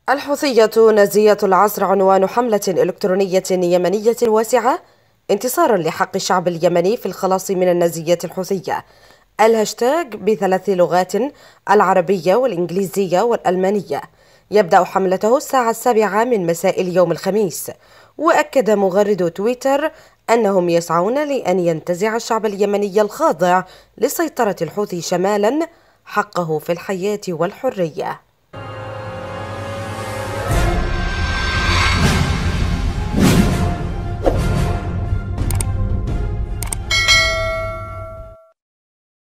الحوثية نازية العصر عنوان حملة إلكترونية يمنية واسعة انتصارا لحق الشعب اليمني في الخلاص من النازية الحوثية. الهاشتاج بثلاث لغات: العربية والإنجليزية والألمانية. يبدأ حملته الساعة 7 من مساء اليوم الخميس. وأكد مغرد تويتر أنهم يسعون لأن ينتزع الشعب اليمني الخاضع لسيطرة الحوثي شمالا حقه في الحياة والحرية.